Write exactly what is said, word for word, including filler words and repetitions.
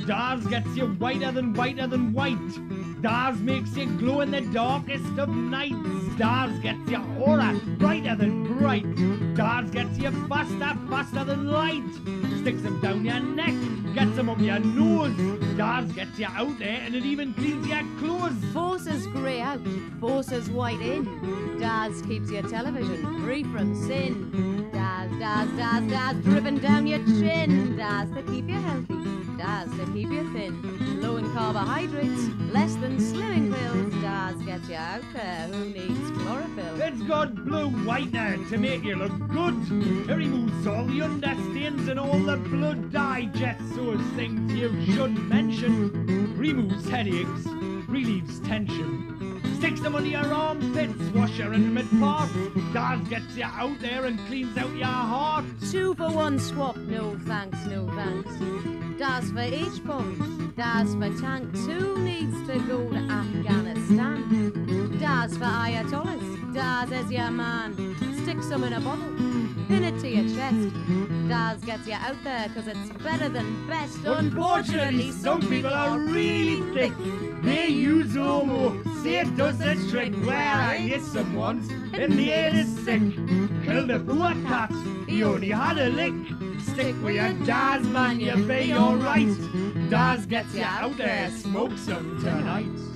Dars gets you whiter than whiter than white. Dars makes you glow in the darkest of nights. Dars gets you aura brighter than bright. Dars gets you faster, faster than light. Sticks them down your neck, gets them up your nose. Dars gets you out there and it even cleans your clothes. Forces grey out, forces white in. Dars keeps your television free from sin. Dars, Dars, Dars, Dars dripping down your chin. Dars that keep you healthy, Dars that keep you thin. Low in carbohydrates, less than slimming pills. Dars gets you out there, who needs chlorophyll? It's got blue whitener to make you look good. It removes all the understains and all the blood. Digests those things you should mention. Removes headaches, relieves tension. Sticks them under your armpits, wash your intimate parts. Dars gets you out there and cleans out your heart. Two for one swap, no thanks, no thanks. Dars for each pump, Dars for tanks. Who needs to go to Afghanistan? Dars for Ayatollahs, Dars is your man. Stick some in a bottle, pin it to your chest. Dars gets you out there cause it's better than best. Unfortunately, some people are really thick. They use homo, say it does the trick. Where I hit some once, and the head is sick. Killed a poor cat, he only had a lick. Stick with your Dars, man, you'll be alright. Dars gets you out there, smoke some tonight.